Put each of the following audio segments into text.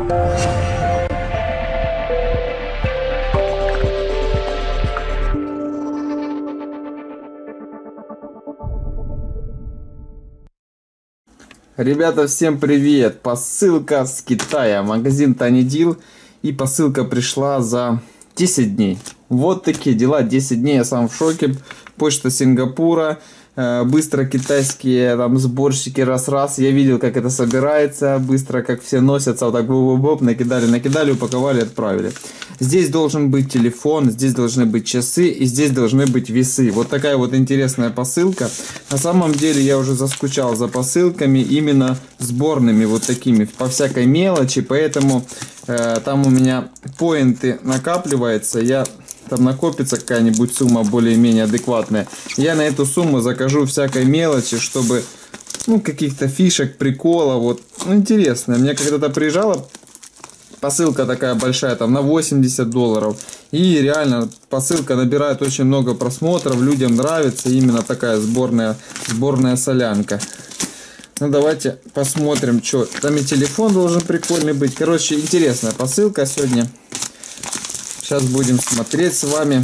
Ребята, всем привет! Посылка с Китая, магазин Tiny Deal, и посылка пришла за 10 дней. Вот такие дела, 10 дней, я сам в шоке. Почта Сингапура, быстро китайские там сборщики раз-раз. Я видел, как это собирается, быстро, как все носятся, вот так боп-боп-боп, накидали, упаковали, отправили. Здесь должен быть телефон, здесь должны быть часы и здесь должны быть весы. Вот такая вот интересная посылка. На самом деле я уже заскучал за посылками именно сборными, вот такими, по всякой мелочи, поэтому там у меня поинты накапливается, там накопится какая-нибудь сумма более-менее адекватная. Я на эту сумму закажу всякой мелочи, чтобы, ну, каких-то фишек, приколов, вот, ну, интересно. Мне когда-то приезжала посылка такая большая, там, на $80. И реально посылка набирает очень много просмотров, людям нравится именно такая сборная солянка. Ну, давайте посмотрим, что. Там и телефон должен прикольный быть. Короче, интересная посылка сегодня. Сейчас будем смотреть с вами.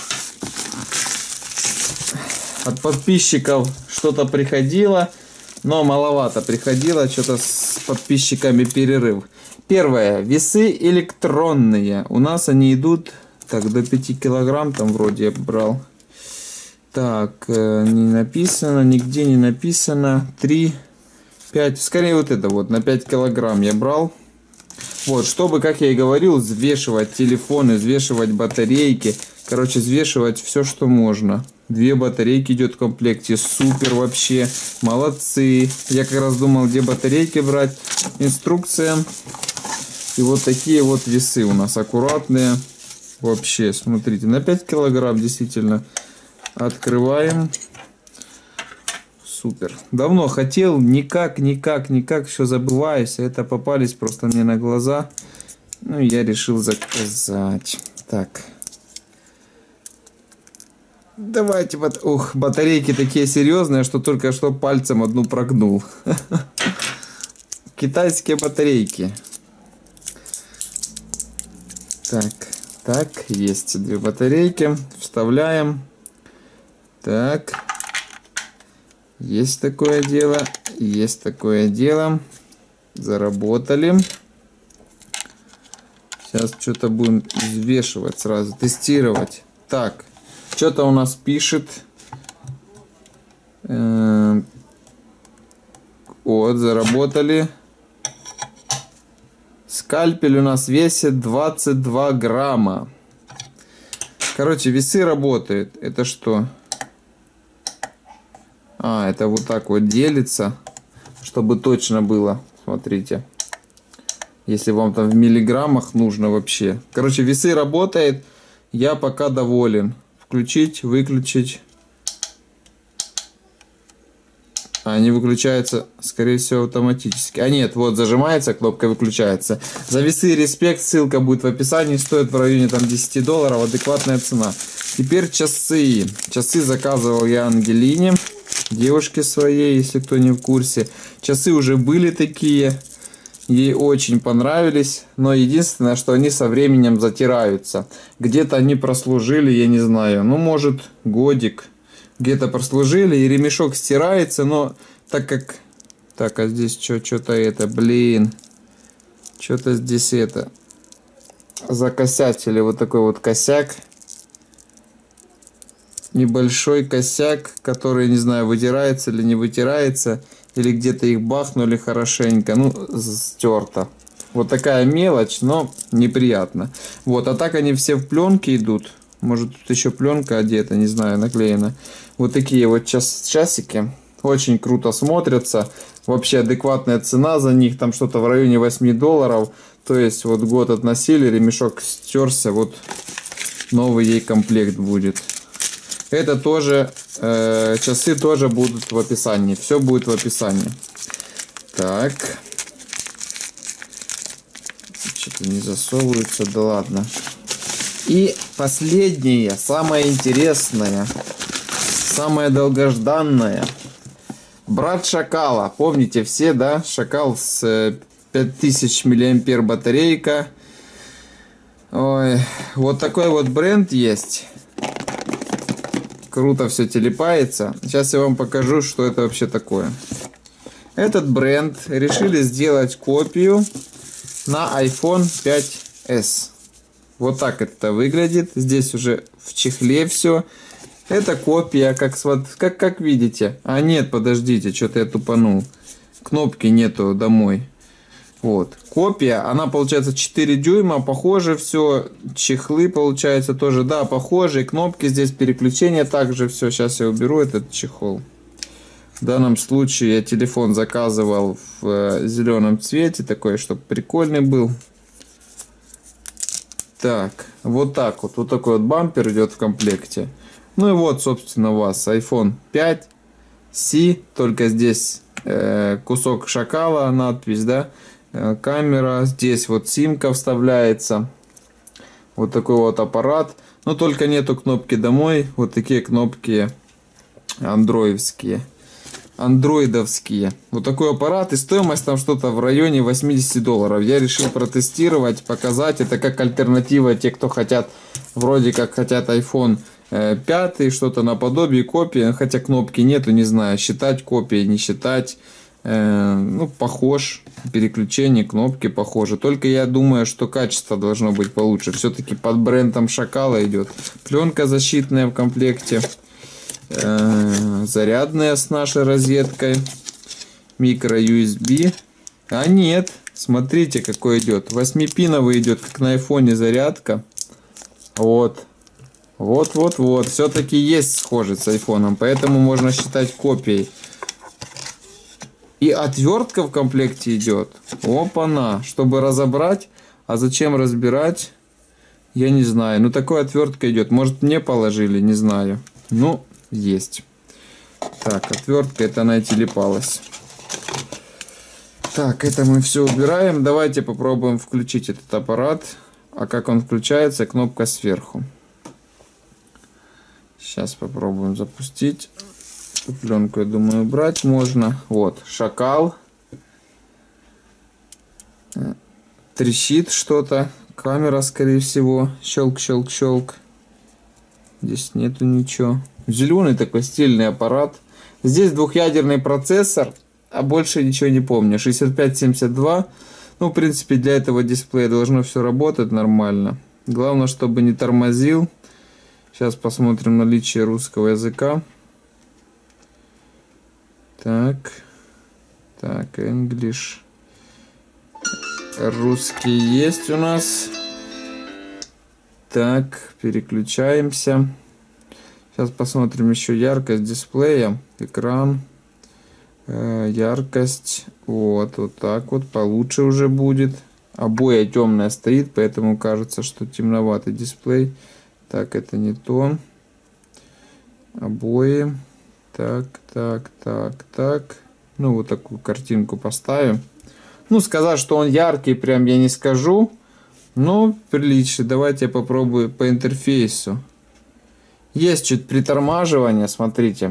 От подписчиков что-то приходило, но маловато приходило. Что-то с подписчиками перерыв. Первое. Весы электронные. У нас они идут, так, до 5 килограмм. Там вроде я брал. Так, не написано, нигде не написано. 3, 5. Скорее вот это вот, на 5 килограмм я брал. Вот, чтобы, как я и говорил, взвешивать телефоны, взвешивать батарейки. Короче, взвешивать все, что можно. 2 батарейки идет в комплекте. Супер вообще. Молодцы. Я как раз думал, где батарейки брать. Инструкция. И вот такие вот весы у нас аккуратные. Вообще, смотрите, на 5 килограмм действительно. Открываем. Супер. Давно хотел, никак, все забываюсь. Это попались просто мне на глаза. Ну, я решил заказать. Так. Давайте вот. Ух, батарейки такие серьезные, что только что пальцем одну прогнул. Китайские батарейки. Так, есть 2 батарейки. Вставляем. Так. Есть такое дело. Заработали. Сейчас что-то будем взвешивать сразу, тестировать. Так, что-то у нас пишет. Вот, заработали. Скальпель у нас весит 22 грамма. Короче, весы работают. Это что? Это вот так вот делится, чтобы точно было. Смотрите. Если вам там в миллиграммах нужно вообще. Короче, весы работают. Я пока доволен. Включить, выключить. Они выключаются, скорее всего, автоматически. Нет, вот зажимается, кнопка выключается. За весы респект, ссылка будет в описании. Стоит в районе там $10, адекватная цена. Теперь часы. Часы заказывал я Ангелине, девушке своей, если кто не в курсе. Часы уже были такие. Ей очень понравились. Но единственное, что они со временем затираются. Где-то они прослужили, я не знаю. Ну, может, годик. Где-то прослужили, и ремешок стирается, но так как... Так, а здесь что-то это, блин. Что-то здесь это... Закосячили, вот такой вот косяк. Небольшой косяк, который, не знаю, вытирается или не вытирается. Или где-то их бахнули хорошенько. Ну, стерто. Вот такая мелочь, но неприятно. Вот, а так они все в пленке идут. Может, тут еще пленка одета, не знаю, наклеена. Вот такие вот часики. Очень круто смотрятся. Вообще адекватная цена за них. Там что-то в районе $8. То есть вот год относили, ремешок стерся. Вот новый ей комплект будет. Это тоже, часы тоже будут в описании. Все будет в описании. Так. Что-то не засовывается, да ладно. И последнее, самое интересное, самое долгожданное. Брат Шакала. Помните все, да? Шакал с 5000 мАh батарейка. Ой, вот такой вот бренд есть. Круто все телепается. Сейчас я вам покажу, что это вообще такое. Этот бренд решили сделать копию на iPhone 5s. Вот так это выглядит. Здесь уже в чехле все. Это копия, как видите. А нет, подождите, что-то я тупанул. Кнопки нету домой. Вот. Копия, она получается 4 дюйма. Похоже все. Чехлы получается тоже. Да, похожие. Кнопки здесь, переключения также все. Сейчас я уберу этот чехол. В данном случае я телефон заказывал в зеленом цвете. Такой, чтобы прикольный был. Так, вот так вот. Вот такой вот бампер идет в комплекте. Ну и вот, собственно, у вас iPhone 5C. Только здесь кусок шакала, надпись, да. Камера. Здесь вот симка вставляется. Вот такой вот аппарат. Но только нету кнопки домой. Вот такие кнопки андроидовские. Вот такой аппарат. И стоимость там что-то в районе $80. Я решил протестировать, показать. Это как альтернатива те, кто хотят, вроде как хотят iPhone 5, что-то наподобие копии. Хотя кнопки нету, не знаю, считать копии, не считать. Ну, похож. Переключение, кнопки похожи. Только я думаю, что качество должно быть получше. Все-таки под брендом Шакала идет. Пленка защитная в комплекте. Зарядная с нашей розеткой. Микро USB. А нет. Смотрите, какой идет. 8-пиновый идет, как на айфоне зарядка. Вот. Вот. Все-таки есть схожесть с айфоном. Поэтому можно считать копией. И отвертка в комплекте идет. Опа-на. Чтобы разобрать. А зачем разбирать? Я не знаю. Ну, такой отвертка идет. Может, мне положили? Не знаю. Ну, есть. Так, отвертка. Это она и телепалась. Так, это мы все убираем. Давайте попробуем включить этот аппарат. А как он включается? Кнопка сверху. Сейчас попробуем запустить. Пленку, я думаю, убрать можно. Вот, шакал. Трещит что-то. Камера, скорее всего. Щелк. Здесь нету ничего. Зеленый такой стильный аппарат. Здесь двухъядерный процессор. А больше ничего не помню. 6572. Ну, в принципе, для этого дисплея должно все работать нормально. Главное, чтобы не тормозил. Сейчас посмотрим наличие русского языка. Так, English. Русский есть у нас. Так, переключаемся. Сейчас посмотрим еще яркость дисплея. Экран. Яркость. Вот так вот. Получше уже будет. Обоя темная стоит, поэтому кажется, что темноватый дисплей. Так, это не то. Обои. Так. Ну, вот такую картинку поставим. Ну, сказать, что он яркий, прям я не скажу. Но прилично. Давайте я попробую по интерфейсу. Есть чуть притормаживание, смотрите.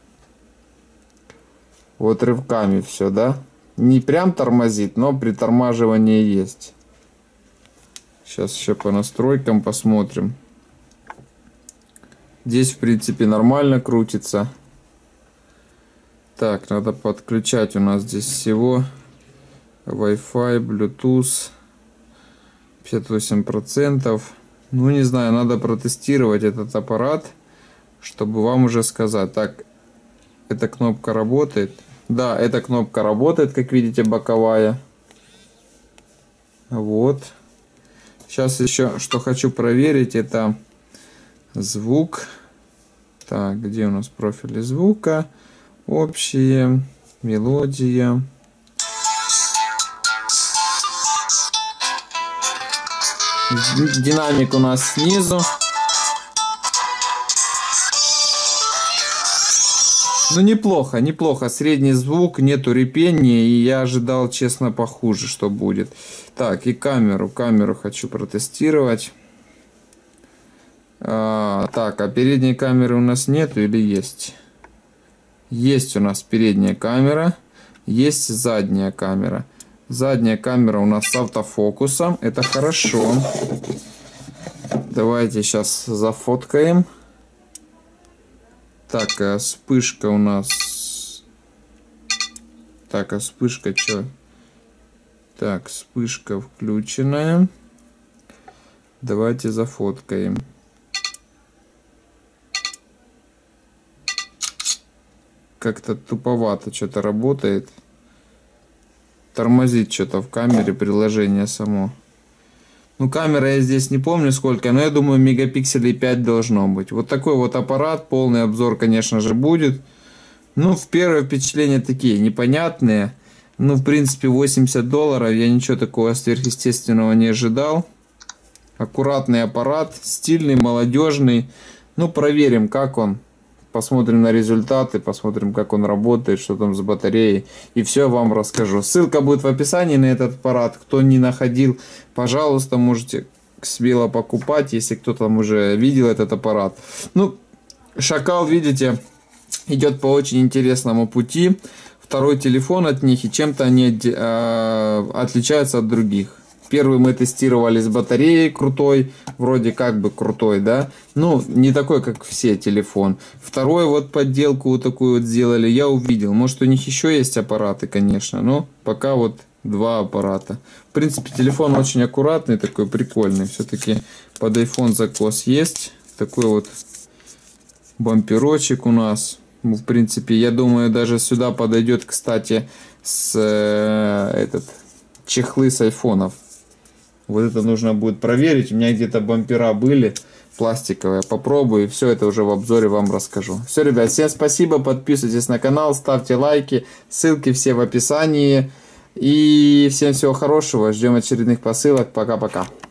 Вот рывками все, да? Не прям тормозит, но притормаживание есть. Сейчас еще по настройкам посмотрим. Здесь, в принципе, нормально крутится. Так, надо подключать. У нас здесь всего Wi-Fi, Bluetooth 58%. Ну, не знаю, надо протестировать этот аппарат, чтобы вам уже сказать. Так, эта кнопка работает. Да, эта кнопка работает, как видите, боковая. Вот. Сейчас еще, что хочу проверить, это звук. Так, где у нас профили звука? Общие, мелодия. Динамик у нас снизу. Ну, неплохо. Средний звук, нету репения. И я ожидал, честно, похуже, что будет. Так, и камеру хочу протестировать. Так, а передней камеры у нас нету или есть? Есть у нас передняя камера. Есть задняя камера. Задняя камера у нас с автофокусом. Это хорошо. Давайте сейчас зафоткаем. Так, а вспышка у нас... Так, а вспышка что? Так, вспышка включенная. Давайте зафоткаем. Как-то туповато что-то работает. Тормозит что-то в камере приложение само. Ну, камера я здесь не помню сколько, но я думаю, мегапикселей 5 должно быть. Вот такой вот аппарат, полный обзор, конечно же, будет. Ну, в первое впечатление такие непонятные. Ну, в принципе, $80. Я ничего такого сверхъестественного не ожидал. Аккуратный аппарат, стильный, молодежный. Ну, проверим, как он. Посмотрим на результаты, посмотрим, как он работает, что там с батареей. И все вам расскажу. Ссылка будет в описании на этот аппарат. Кто не находил, пожалуйста, можете смело покупать, если кто там уже видел этот аппарат. Ну, Шакал, видите, идет по очень интересному пути. Второй телефон от них, и чем-то они отличаются от других. Первый мы тестировали с батареей крутой, вроде как бы крутой, да. Ну, не такой, как все телефон. Второй вот подделку вот такую вот сделали, я увидел. Может, у них еще есть аппараты, конечно, но пока вот два аппарата. В принципе, телефон очень аккуратный, такой прикольный. Все-таки под iPhone закос есть. Такой вот бамперочек у нас. В принципе, я думаю, даже сюда подойдет, кстати, с чехлы с айфонов. Вот это нужно будет проверить. У меня где-то бампера были пластиковые. Попробую. И все это уже в обзоре вам расскажу. Все, ребят, всем спасибо. Подписывайтесь на канал, ставьте лайки. Ссылки все в описании. И всем всего хорошего. Ждем очередных посылок. Пока-пока.